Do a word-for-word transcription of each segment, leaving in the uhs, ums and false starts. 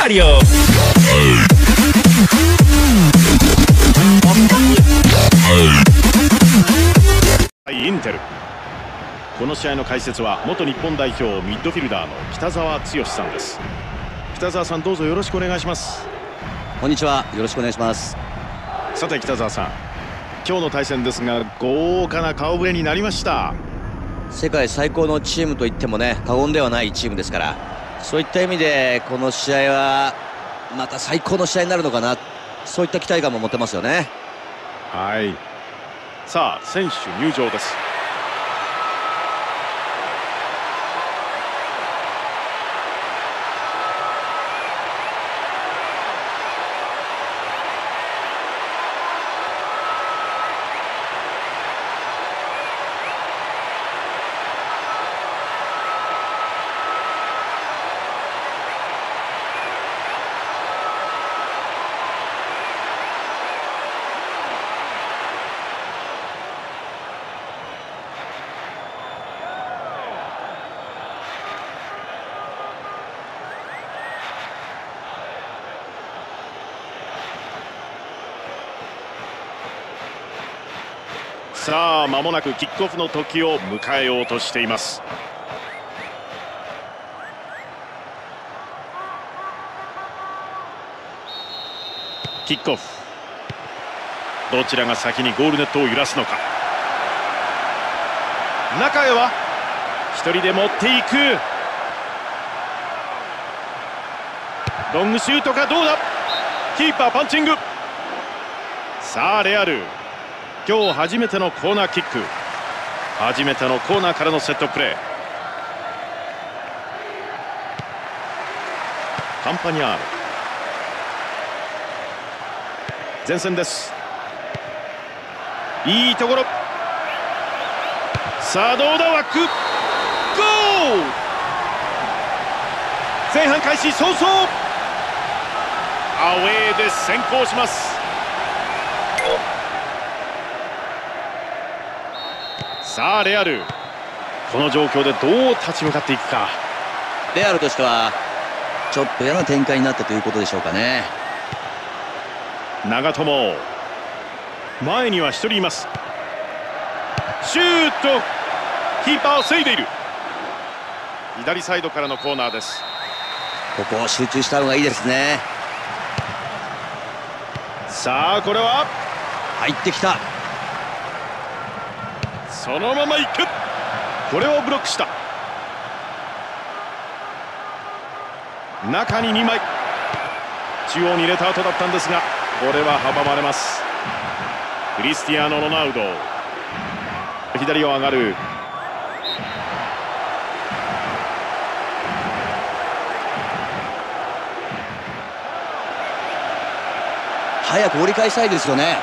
マリオ。インテル。この試合の解説は元日本代表ミッドフィルダーの北澤剛さんです。北澤さん、どうぞよろしくお願いします。 こんにちは、よろしくお願いします。 さて北澤さん、今日の対戦ですが豪華な顔ぶれになりました。 世界最高のチームといってもね過言ではないチームですから、そういった意味でこの試合はまた最高の試合になるのかな、そういった期待感も持てますよね。 はい、さあ選手入場です。さあ間もなくキックオフの時を迎えようとしています。キックオフ、どちらが先にゴールネットを揺らすのか。中へは一人で持っていく。ロングシュートか、どうだ。キーパーパンチング。さあレアル、今日初めてのコーナーキック、初めてのコーナーからのセットプレー。カンパニャール、前線です。いいところ。さあどうだ、枠。ゴール。前半開始早々アウェーで先行します。さあレアル、この状況でどう立ち向かっていくか。 レアルとしてはちょっと嫌な展開になったということでしょうかね。 長友、前にはひとりいます。シュート、キーパーを防いでいる。左サイドからのコーナーです。 ここを集中した方がいいですね。 さあこれは入ってきた。 そのまま行く。これをブロックした。中ににまい、中央に入れた後だったんですが、これは阻まれます。クリスティアーノ・ロナウド、左を上がる。 早く折り返したいですよね。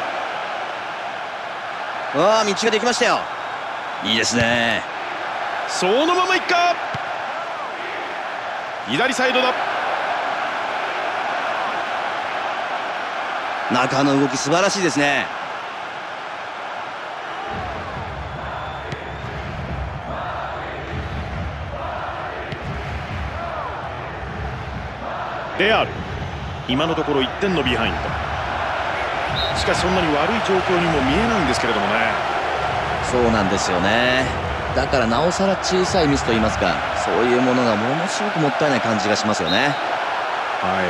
わあ、道ができましたよ。いいですね。 そのままいっか。左サイドだ。 中の動き素晴らしいですね。 レアル、今のところいってんのビハインド。しかしそんなに悪い状況にも見えないんですけれどもね。 そうなんですよね。だからなおさら小さいミスといいますか、そういうものがものすごくもったいない感じがしますよね。 はい、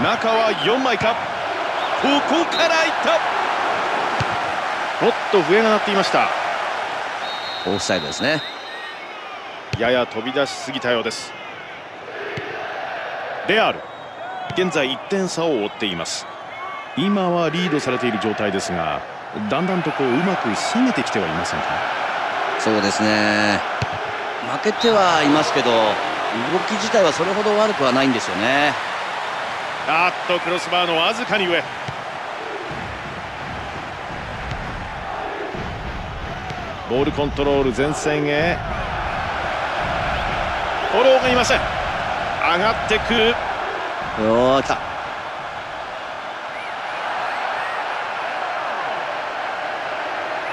中はよんまいか。ここからいった。おっと笛が鳴っていました。 オフサイドですね。 やや飛び出しすぎたようです。レアル、現在いってん差を追っています。今はリードされている状態ですが、だんだんとこううまく攻めてきてはいませんか。 そうですね、負けてはいますけど動き自体はそれほど悪くはないんですよね。 あっとクロスバーのわずかに上。ボールコントロール、前線へ。フォローがいません。上がってくる。 おー、来た。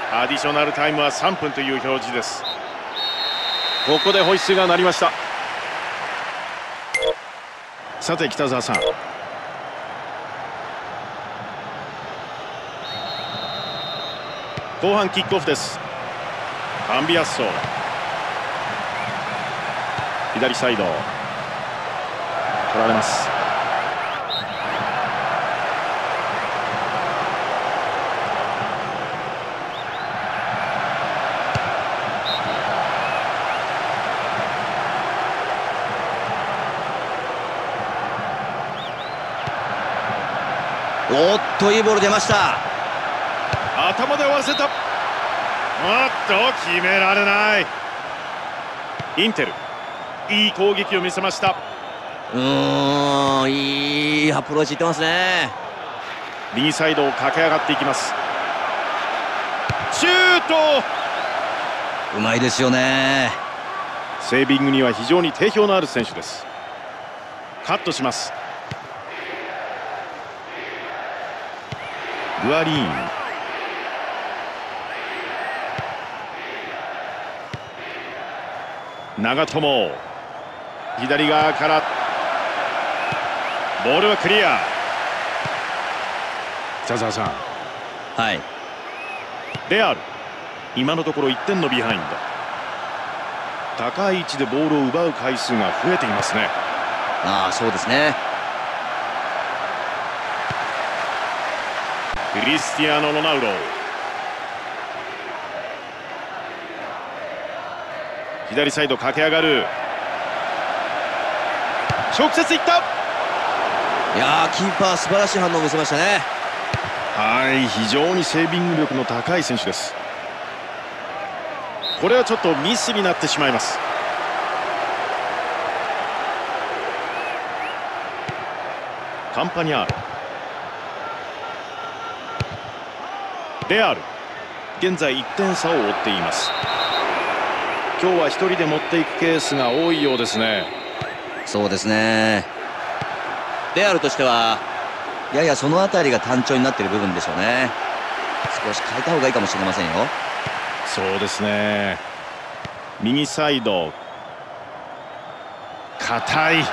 アディショナルタイムはさんぷんという表示です。ここでホイッスルが鳴りました。さて北澤さん、後半キックオフです。カンビアッソ、左サイド取られます。 おっと、いいボール出ました。 頭で終わらせた。おっと決められない。インテルいい攻撃を見せました。 うーん、いいアプローチいってますね。 右サイドを駆け上がっていきます。シュート、 うまいですよね。 セービングには非常に定評のある選手です。カットします。グアリーン、長友、左側からボールはクリア。北澤さん、 はい、 レアル今のところいってんのビハインド。高い位置でボールを奪う回数が増えていますね。 ああ、そうですね。 クリスティアーノ・ロナウド、左サイド駆け上がる。直接いった。 いやー、キーパー素晴らしい反応を見せましたね。 はい、非常にセービング力の高い選手です。これはちょっとミスになってしまいます。カンパニャール、レアル現在いってん差を追っています。今日はひとりで持っていくケースが多いようですね。 そうですね。レアルとしてはややその辺りが単調になっている部分でしょうね。少し変えた方がいいかもしれませんよ。 そうですね。右サイド硬い。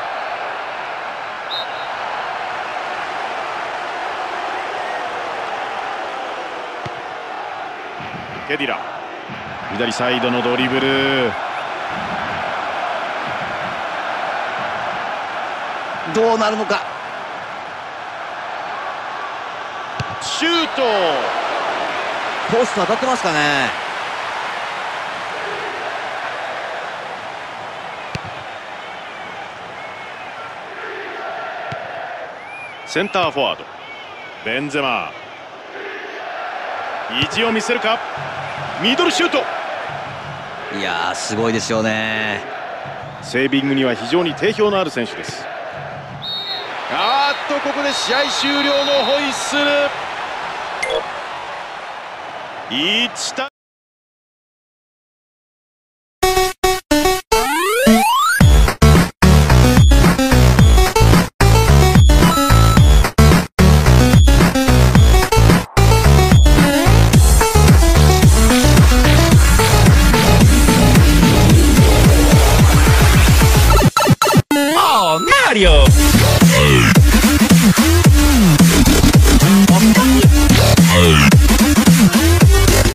ケディラ、左サイドのドリブル、 どうなるのか。 シュート、 ポスト当たってますかね。 センターフォワードベンゼマ、意地を見せるか。ミドルシュート。 いやー、すごいですよね。 セービングには非常に定評のある選手です。あーっとここで試合終了のホイッスル。いちたい Mario!